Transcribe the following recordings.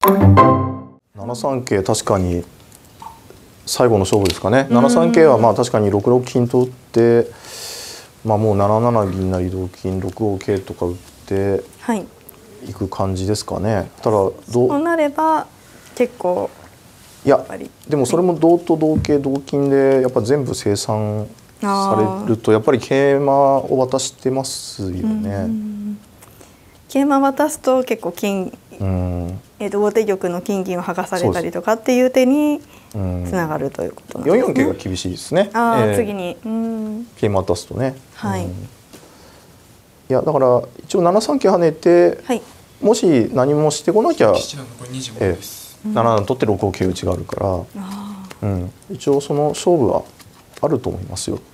7三桂確かに最後の勝負ですかね。7三桂はまあ確かに6六金と打って、まあもう7七銀成同金6五桂とか打っていく感じですかね。ただそうなれば結構いやでもそれも同と同桂同金でやっぱ全部清算されるとやっぱり桂馬を渡してますよね。 桂馬渡すと結構金後手玉の金銀を剥がされたりとかっていう手につながるということなんですね。 4四桂が厳しいですね。 次に桂馬渡すとね。 はい。 いやだから一応7三桂跳ねて、もし何もしてこなきゃ7七取って6五桂打ちがあるから、一応その勝負はあると思いますよ。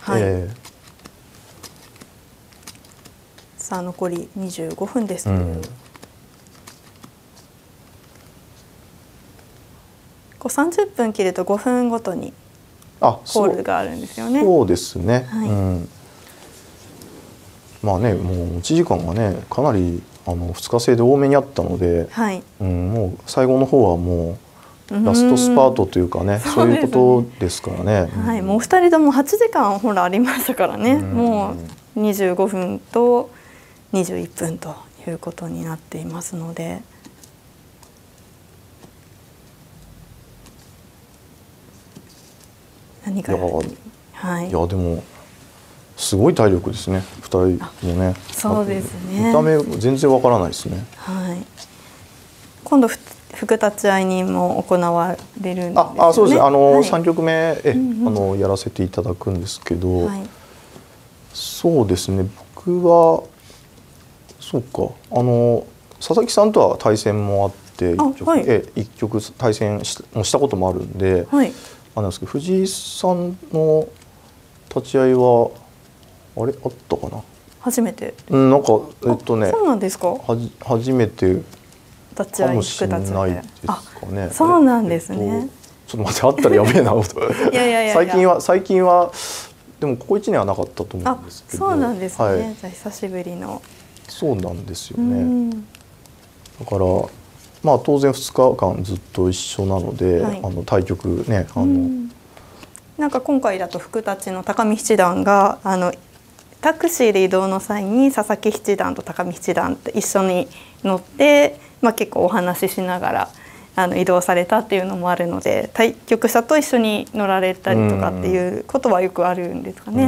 さあ残り25分ですけれど、30分切ると5分ごとにコールがあるんですよね。 そうですね。まあねもう持ち時間がねかなり2日制で多めにあったので、もう最後の方はもうラストスパートというかね、そういうことですからね。 もう2人とも8時間ほらありましたからね。もう25分と21分ということになっていますので。何かいやでもすごい体力ですね2人もね。 そうですね。 見た目全然わからないですね。 今度副立ち会いにも行われるんですよね。 そうですね。3局目やらせていただくんですけど、そうですね。僕はそうか佐々木さんとは対戦もあって一局対戦したこともあるんで。なんですけど藤井さんの立ち会いはあったかな。 初めて。 なんかそうなんですか。 初めてかもしれないですかね。そうなんですね。 ちょっと待ってあったらやべえなと。最近はでもここ1年はなかったと思うんですけど。 そうなんですね。じゃあ久しぶりの。 そうなんですよね。だから。まあ当然2日間ずっと一緒なので、対局ねなんか今回だと福立の高見七段がタクシーで移動の際に佐々木七段と高見七段って一緒に乗って、結構お話ししながら移動されたっていうのもあるので対局者と一緒に乗られたりとかっていうことはよくあるんですかね。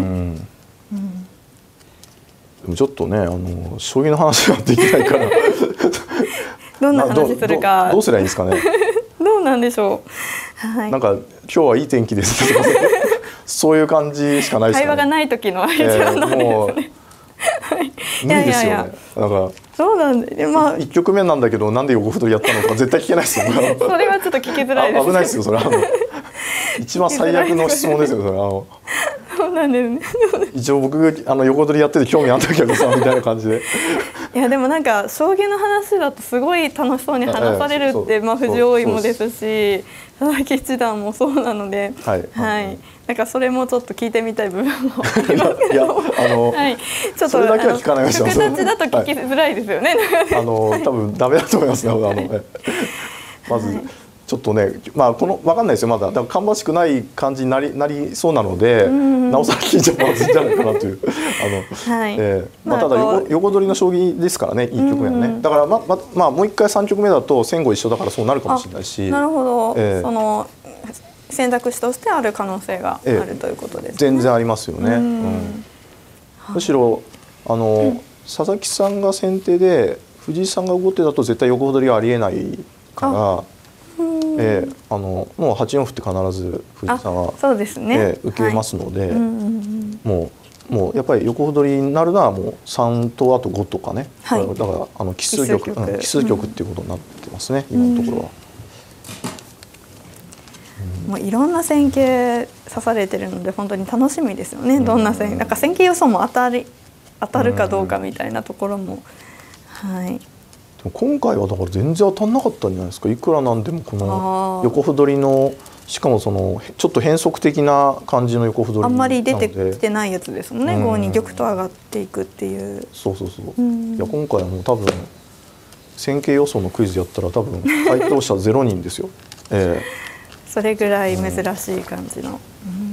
でもちょっとね将棋の話はできないから。 どんな話するかどうすればいいんですかね。 どうなんでしょう。なんか今日はいい天気ですとかそういう感じしかないですかね。 会話がない時の一番なんですね。 無理ですよね。なんかそうなんで 1局目なんだけどなんで横歩取りやったのか絶対聞けないですよ。 それはちょっと聞きづらいです。 危ないですよそれ一番最悪の質問ですよそれそうなんですね。 一応僕横取りやってて興味あったけどさみたいな感じで。 いやでもなんか将棋の話だとすごい楽しそうに話されるって藤井王位もですし佐々木七段もそうなので、なんかそれもちょっと聞いてみたい部分もありますけど、ちょっとそれだけは聞かないでしょ。 複雑だと聞きづらいですよね。 多分ダメだと思いますね。まずちょっとね分かんないですよまだ。だから芳しくない感じになりそうなのでなおさら聞いちゃまずいんじゃないかなという。ただ横取りの将棋ですからね1局目はね。だからもう一回3局目だと先後一緒だからそうなるかもしれないし。 なるほど。その選択肢としてある可能性があるということですね。 全然ありますよね。むしろ佐々木さんが先手で藤井さんが後手だと絶対横取りはありえないから。もう8四歩って必ず藤井さんは受けますので、もうやっぱり横歩取りになるのはもう3とあと5とかね。だから奇数玉っていうことになってますね今のところは。 もういろんな戦型指されてるので本当に楽しみですよね。どんななんか戦型予想も当たるかどうかみたいなところも。 今回はだから全然当たんなかったんじゃないですか。いくらなんでもこの横歩取りのしかもちょっと変則的な感じの横歩取りあんまり出てきてないやつですもんね。5二玉と上がっていくっていう。 そう。いや今回はもう多分線形予想のクイズやったら多分回答者0人ですよ。 それぐらい珍しい感じの。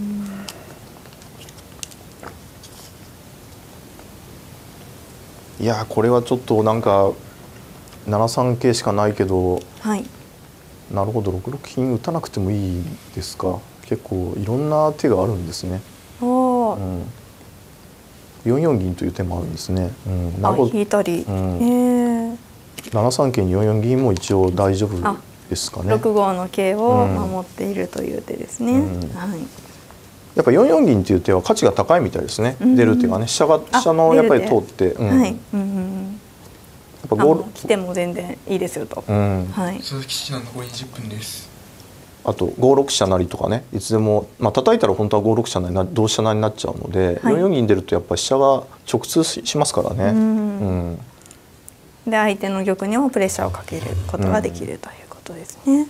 いやこれはちょっとなんか7三桂しかないけど、 はい、 なるほど6六金打たなくてもいいですか。結構いろんな手があるんですね。 おー、 4四銀という手もあるんですね。 あ、引いたり、 7三桂に4四銀も一応大丈夫ですかね。 6五の桂を守っているという手ですね。はい。 やっぱ4四銀っていう手は価値が高いみたいですね。出る手がね、飛車のやっぱり通って、 はい。 やっぱ来ても全然いいですよと。 はい。鈴木七段残り20分です。 あと5六飛車成とかね、いつでも叩いたら本当は5六飛車成同飛車成になっちゃうので、4四銀出るとやっぱり飛車が直通しますからね。 で相手の玉にもプレッシャーをかけることができるということですね。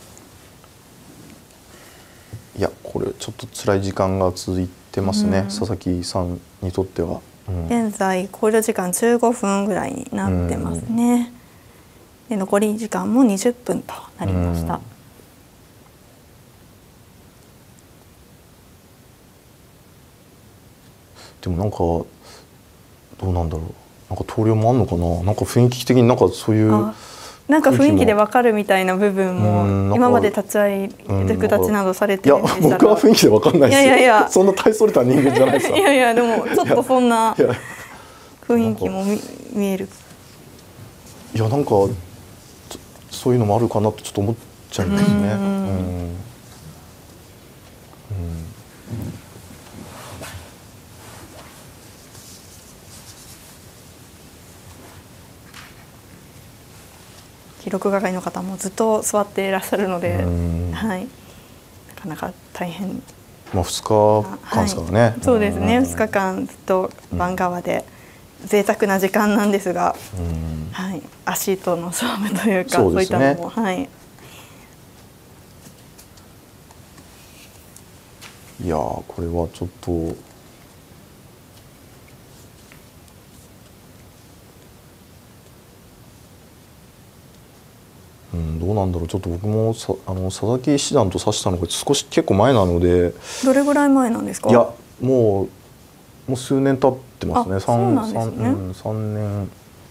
いやこれちょっと辛い時間が続いてますね、佐々木さんにとっては。 現在考慮時間15分ぐらいになってますね。で残り時間も20分となりました。 でもなんかどうなんだろう、なんか投了もあんのかな、なんか雰囲気的になんかそういうなんか雰囲気でわかるみたいな部分も今まで立ち会い役立ちなどされてるんでしたら、 いや僕は雰囲気でわかんないですよ。 いやいやいやそんな大それた人間じゃないですか。 いやいやでもちょっとそんな雰囲気も見える。 いやなんかそういうのもあるかなとちょっと思っちゃいますね。記録係の方もずっと座っていらっしゃるので、はい、なかなか大変。 2日間ですからね。 はい、そうですね。2日間ずっと番側で贅沢な時間なんですが、はい、足との勝負というかそういったのも、はい。 いやこれはちょっと。どうなんだろう、ちょっと僕も佐々木七段と指したのが結構前なので。 どれぐらい前なんですか。 いやもう数年経ってますね。 そうなんですね。 3年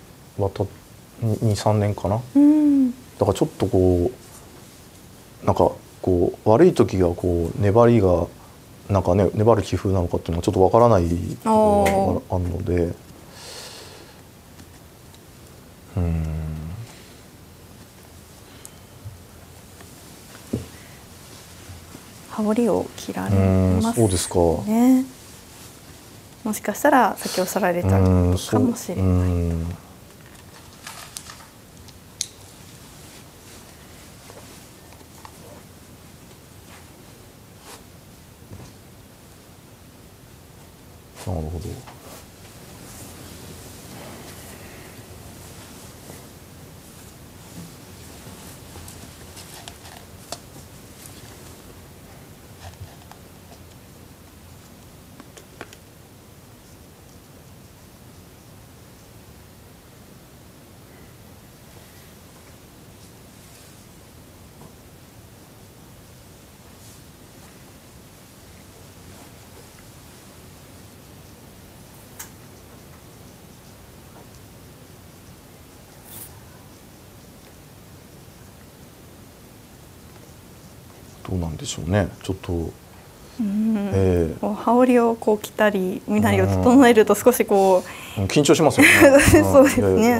2、3年かな。だからちょっとこうなんかこう悪い時がこう粘りがなんかね粘る棋風なのかっていうのはちょっとわからないところがあるので。 羽織を切られますね。 そうですか。 もしかしたら先を去られちゃうかもしれない。 なるほど。どうなんでしょうね。ちょっと。 羽織をこう着たり身なりを整えると少しこう緊張しますよね。 そうですね。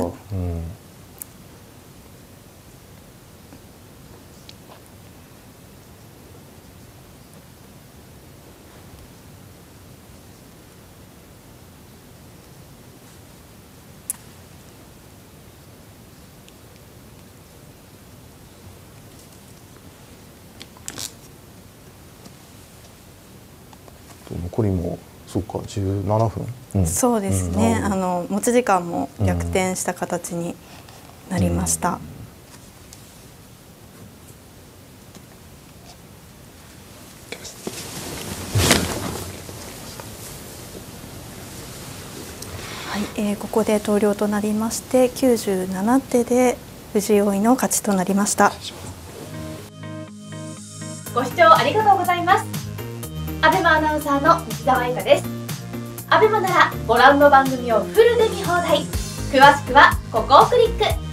残りもそうか17分。 そうですね。持ち時間も逆転した形になりました。 はい、ここで投了となりまして97手で藤井王位の勝ちとなりました。 ご視聴ありがとうございます。アベマアナウンサーの西澤由佳です。アベマならご覧の番組をフルで見放題。詳しくはここをクリック。